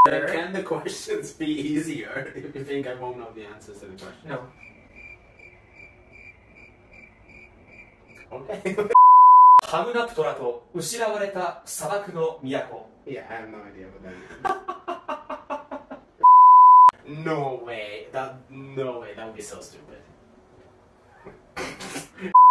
Then can the questions be easier if you think I won't know the answers to the question? No. Okay. ハムナプトラと失われた砂漠の都。 Yeah, I have no idea what that is. No way. That would be so stupid.